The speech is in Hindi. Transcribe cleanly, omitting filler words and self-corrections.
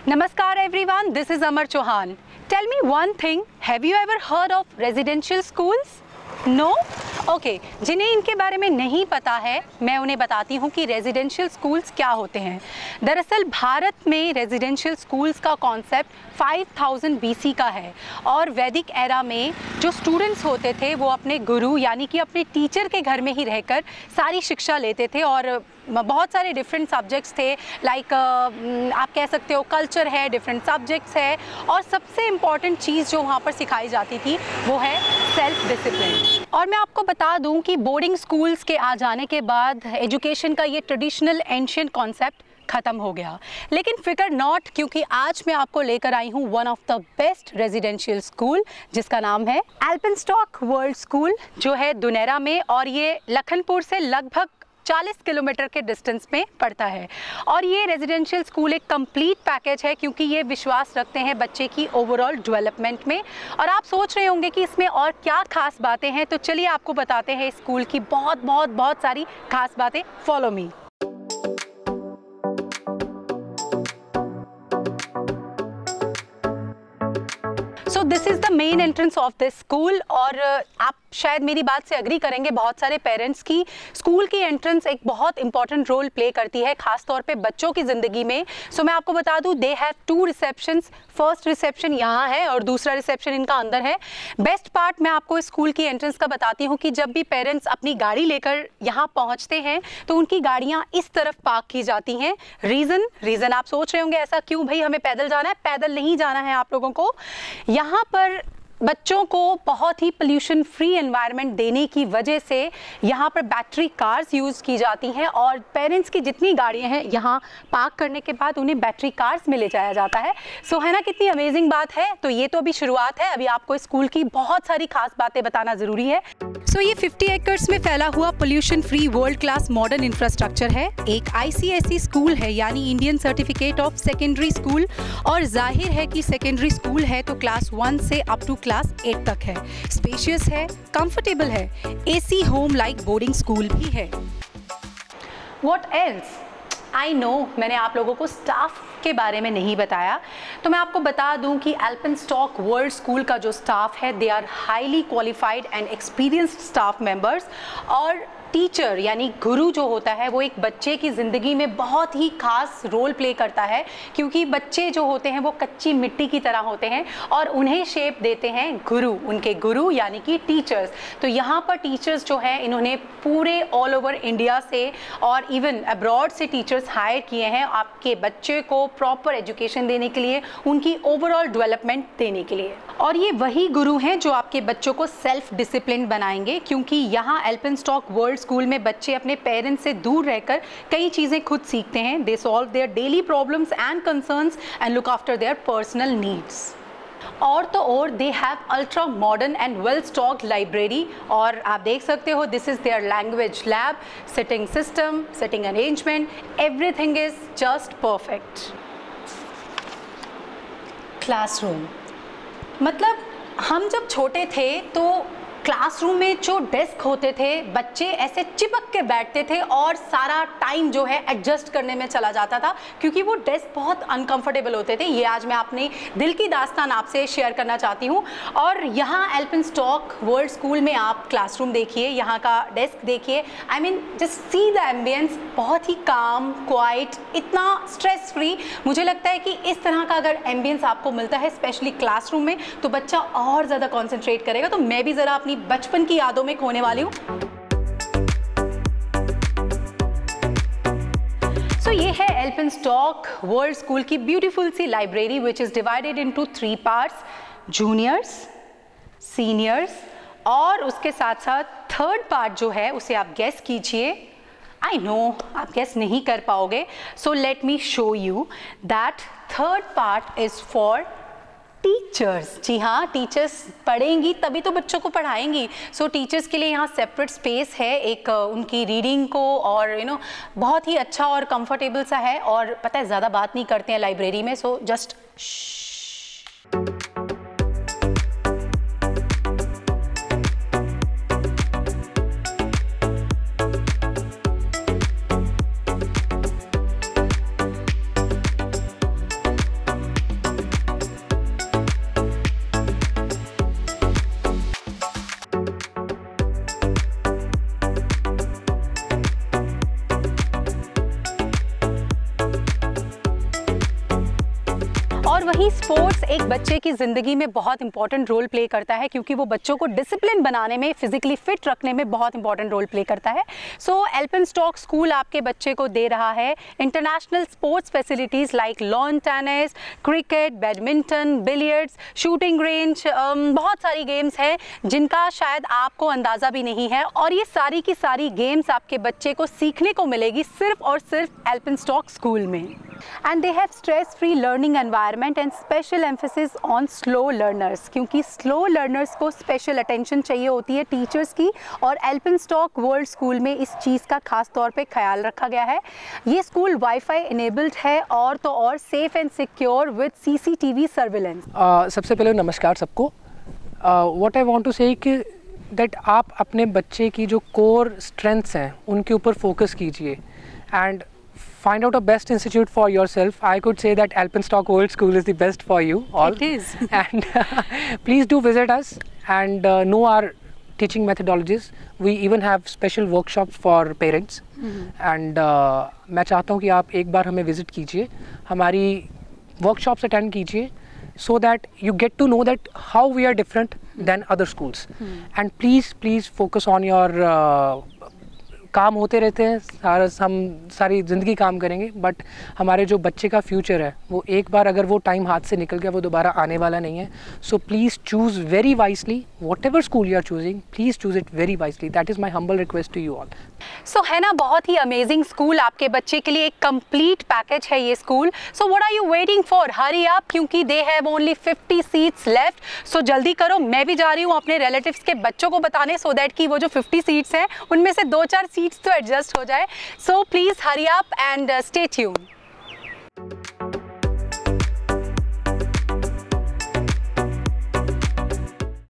Namaskar everyone, this is Amar Chauhan. Tell me one thing, have you ever heard of residential schools? No? Okay, जिन्हें इनके बारे में नहीं पता है मैं उन्हें बताती हूँ कि रेजिडेंशियल स्कूल्स क्या होते हैं। दरअसल भारत में रेजिडेंशियल स्कूल्स का कॉन्सेप्ट 5000 BC का है और वैदिक एरा में जो स्टूडेंट्स होते थे वो अपने गुरु यानी कि अपने टीचर के घर में ही रहकर सारी शिक्षा लेते थे और बहुत सारे डिफरेंट सब्जेक्ट्स थे, लाइक आप कह सकते हो कल्चर है, डिफरेंट सब्जेक्ट्स है और सबसे इम्पॉर्टेंट चीज़ जो वहाँ पर सिखाई जाती थी वो है सेल्फ डिसिप्लिन। और मैं आपको बता दूं कि बोर्डिंग स्कूल्स के आ जाने के बाद एजुकेशन का ये ट्रेडिशनल एंशिएंट कॉन्सेप्ट ख़त्म हो गया, लेकिन फिकर नॉट, क्योंकि आज मैं आपको लेकर आई हूँ one of the best residential school जिसका नाम है एल्पेनस्टॉक वर्ल्ड स्कूल, जो है दुनेरा में और ये लखनपुर से लगभग 40 किलोमीटर के डिस्टेंस में पड़ता है। और ये रेजिडेंशियल स्कूल एक कंप्लीट पैकेज है क्योंकि ये विश्वास रखते हैं बच्चे की ओवरऑल डेवलपमेंट में। और आप सोच रहे होंगे कि इसमें और क्या खास बातें हैं, तो चलिए आपको बताते हैं स्कूल की बहुत सारी खास बातें। Follow me. So this is the main entrance of this school और आप शायद मेरी बात से एग्री करेंगे, बहुत सारे पेरेंट्स की स्कूल की एंट्रेंस एक बहुत इंपॉर्टेंट रोल प्ले करती है, खास तौर पे बच्चों की ज़िंदगी में। सो मैं आपको बता दूं, they have 2 receptions. First reception यहाँ है और दूसरा रिसेप्शन इनका अंदर है। बेस्ट पार्ट मैं आपको स्कूल की एंट्रेंस का बताती हूँ कि जब भी पेरेंट्स अपनी गाड़ी लेकर यहाँ पहुँचते हैं तो उनकी गाड़ियाँ इस तरफ पार्क की जाती हैं। रीज़न आप सोच रहे होंगे ऐसा क्यों भाई, हमें पैदल जाना है? पैदल नहीं जाना है आप लोगों को। यहाँ पर बच्चों को बहुत ही पोल्यूशन फ्री एनवायरनमेंट देने की वजह से यहाँ पर बैटरी कार्स यूज़ की जाती हैं और पेरेंट्स की जितनी गाड़ियाँ हैं यहाँ पार्क करने के बाद उन्हें बैटरी कार्स में ले जाया जाता है। सो है ना, कितनी अमेजिंग बात है। तो ये तो अभी शुरुआत है, अभी आपको स्कूल की बहुत सारी खास बातें बताना ज़रूरी है। सो ये 50 एकर्स में फैला हुआ pollution free world class modern infrastructure है। एक ICSE स्कूल है यानी Indian certificate of secondary school, और जाहिर है कि सेकेंडरी स्कूल है तो क्लास 1 से अप टू क्लास 8 तक है। स्पेशियस है, कंफर्टेबल है, AC home like boarding school भी है। What else? आई नो मैंने आप लोगों को स्टाफ के बारे में नहीं बताया, तो मैं आपको बता दूं कि एल्पेनस्टॉक वर्ल्ड स्कूल का जो स्टाफ है they are highly qualified and experienced staff members. और टीचर यानी गुरु जो होता है वो एक बच्चे की ज़िंदगी में बहुत ही खास रोल प्ले करता है, क्योंकि बच्चे जो होते हैं वो कच्ची मिट्टी की तरह होते हैं और उन्हें शेप देते हैं गुरु, उनके गुरु यानी कि टीचर्स। तो यहाँ पर टीचर्स जो है इन्होंने पूरे ऑल ओवर इंडिया से और इवन अब्रॉड से टीचर्स हायर किए हैं आपके बच्चे को प्रॉपर एजुकेशन देने के लिए, उनकी ओवरऑल डेवलपमेंट देने के लिए। और ये वही गुरु हैं जो आपके बच्चों को सेल्फ डिसिप्लिन बनाएंगे, क्योंकि यहाँ एल्पेनस्टॉक वर्ल्ड स्कूल में बच्चे अपने पेरेंट्स से दूर रहकर कई चीज़ें खुद सीखते हैं। They solve their daily problems and concerns and look after their personal needs. और तो और they have ultra modern and well stocked library, और आप देख सकते हो this is their language lab, sitting system, sitting arrangement, everything is just perfect. Classroom, मतलब हम जब छोटे थे तो क्लासरूम में जो डेस्क होते थे बच्चे ऐसे चिपक के बैठते थे और सारा टाइम जो है एडजस्ट करने में चला जाता था, क्योंकि वो डेस्क बहुत अनकंफर्टेबल होते थे। ये आज मैं अपने दिल की दास्तान आपसे शेयर करना चाहती हूँ। और यहाँ एल्पेनस्टॉक वर्ल्ड स्कूल में आप क्लासरूम देखिए, यहाँ का डेस्क देखिए, I mean just see the ambiance, बहुत ही काम, क्वाइट, इतना स्ट्रेस फ्री। मुझे लगता है कि इस तरह का अगर एम्बियंस आपको मिलता है स्पेशली क्लासरूम में तो बच्चा और ज़्यादा कॉन्सेंट्रेट करेगा। तो मैं भी ज़रा अपनी बचपन की यादों में खोने वाली हूँ। सो ये है एल्पेनस्टॉक वर्ल्ड स्कूल की ब्यूटीफुल सी library which is divided into 3 parts, juniors, seniors और उसके साथ साथ थर्ड पार्ट जो है उसे आप गेस कीजिए। आई नो आप गेस नहीं कर पाओगे, so let me show you that third part is for teachers. जी हाँ, टीचर्स पढ़ेंगी तभी तो बच्चों को पढ़ाएंगी। सो टीचर्स के लिए यहाँ सेपरेट स्पेस है एक उनकी रीडिंग को, और बहुत ही अच्छा और कंफर्टेबल सा है। और पता है ज़्यादा बात नहीं करते हैं लाइब्रेरी में, सो जस्ट और वहीं स्पोर्ट्स एक बच्चे की ज़िंदगी में बहुत इंपॉर्टेंट रोल प्ले करता है, क्योंकि वो बच्चों को डिसिप्लिन बनाने में, फिजिकली फिट रखने में बहुत इंपॉर्टेंट रोल प्ले करता है। सो एल्पेनस्टॉक स्कूल आपके बच्चे को दे रहा है international sports facilities like lawn tennis, cricket, badminton, billiards, shooting range, बहुत सारी गेम्स हैं जिनका शायद आपको अंदाज़ा भी नहीं है, और ये सारी की सारी गेम्स आपके बच्चे को सीखने को मिलेगी सिर्फ और सिर्फ एल्पेनस्टॉक स्कूल में। And they have stress free learning environment and special emphasis on slow learners, क्योंकि स्लो लर्नर्स को स्पेशल अटेंशन चाहिए होती है टीचर्स की, और एल्पेनस्टॉक वर्ल्ड स्कूल में इस चीज़ का खास तौर पे ख्याल रखा गया है। ये स्कूल वाईफाई इनेबल्ड है और तो और safe and secure with CCTV surveillance. सबसे पहले नमस्कार सबको। व्हाट आई वांट टू से कि दैट आप अपने बच्चे की जो कोर स्ट्रेंथ्स हैं उनके ऊपर फोकस कीजिए and find out a best institute for yourself. I could say that Alpenstock World School is the best for you all. It is. And please do visit us and know our teaching methodologies. We even have special workshops for parents. And मैं चाहता हूँ कि आप एक बार हमें visit कीजिए, हमारी workshops attend कीजिए, so that you get to know that how we are different than other schools. And please focus on your काम होते रहते हैं, हम सारी ज़िंदगी काम करेंगे, बट हमारे जो बच्चे का फ्यूचर है वो एक बार अगर वो टाइम हाथ से निकल गया वो दोबारा आने वाला नहीं है। So please choose very wisely whatever school you are choosing, please choose it very wisely. That is my humble request to you all. So है ना, बहुत ही अमेजिंग स्कूल आपके बच्चे के लिए, एक कंप्लीट पैकेज है ये स्कूल। So what are you waiting for, hurry up, क्योंकि they have only 50 seats left. So जल्दी करो। मैं भी जा रही हूँ अपने रिलेटिव्स के बच्चों को बताने, सो दैट कि वो जो 50 सीट्स हैं उनमें से 2-4 सीट्स तो एडजस्ट हो जाए। So please hurry up and stay tuned.